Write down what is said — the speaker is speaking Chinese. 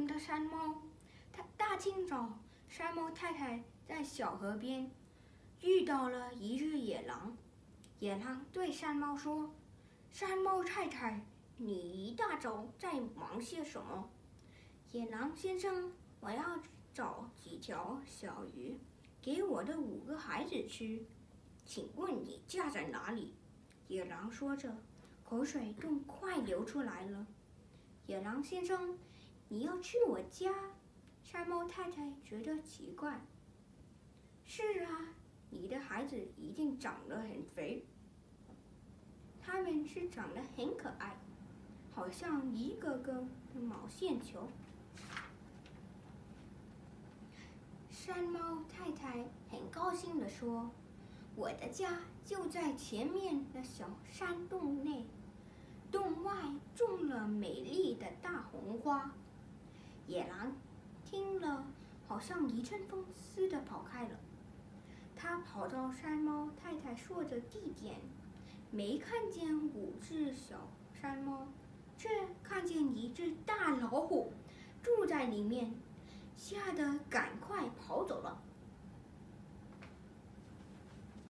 灵的山猫。大清早，山猫太太在小河边遇到了一只野狼。野狼对山猫说：“山猫太太，你一大早在忙些什么？”“野狼先生，我要找几条小鱼，给我的5个孩子吃。请问你家在哪里？”野狼说着，口水都快流出来了。“野狼先生，你要去我家？”山猫太太觉得奇怪。“是啊，你的孩子一定长得很肥。他们是长得很可爱，好像一个个的毛线球。”山猫太太很高兴地说：“我的家就在前面的小山洞内，洞外种了美丽的大红花。”野狼听了，好像一阵风似的跑开了。他跑到山猫太太说的地点，没看见5只小山猫，却看见一只大老虎住在里面，吓得赶快跑走了。